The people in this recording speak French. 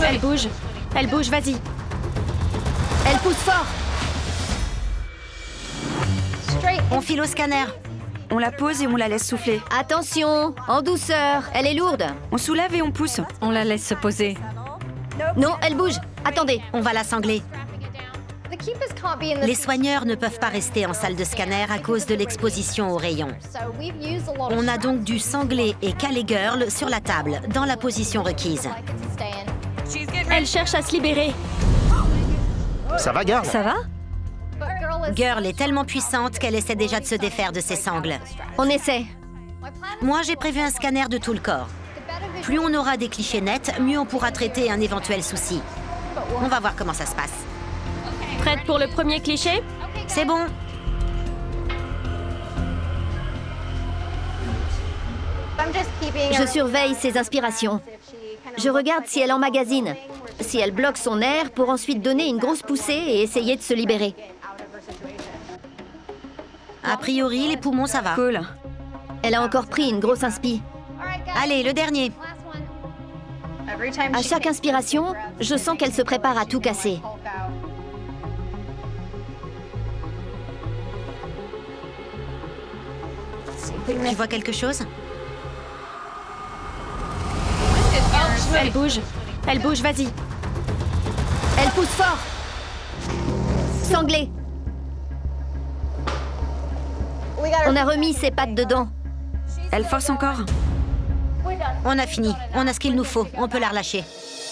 Elle bouge. Elle bouge, vas-y. Elle pousse fort. On file au scanner. On la pose et on la laisse souffler. Attention, en douceur. Elle est lourde. On soulève et on pousse. On la laisse se poser. Non, elle bouge. Attendez. On va la sangler. Les soigneurs ne peuvent pas rester en salle de scanner à cause de l'exposition aux rayons. On a donc dû sangler et caler Girl sur la table, dans la position requise. Elle cherche à se libérer. Ça va, Girl? Ça va? Girl est tellement puissante qu'elle essaie déjà de se défaire de ses sangles. On essaie. Moi, j'ai prévu un scanner de tout le corps. Plus on aura des clichés nets, mieux on pourra traiter un éventuel souci. On va voir comment ça se passe. Prête pour le premier cliché? C'est bon. Je surveille ses inspirations. Je regarde si elle emmagasine, si elle bloque son air pour ensuite donner une grosse poussée et essayer de se libérer. A priori, les poumons, ça va. Cool. Elle a encore pris une grosse inspi. Allez, le dernier. À chaque inspiration, je sens qu'elle se prépare à tout casser. Tu vois quelque chose? Elle bouge. Elle bouge, vas-y. Elle pousse fort. Sanglée. On a remis ses pattes dedans. Elle force encore. On a fini. On a ce qu'il nous faut. On peut la relâcher.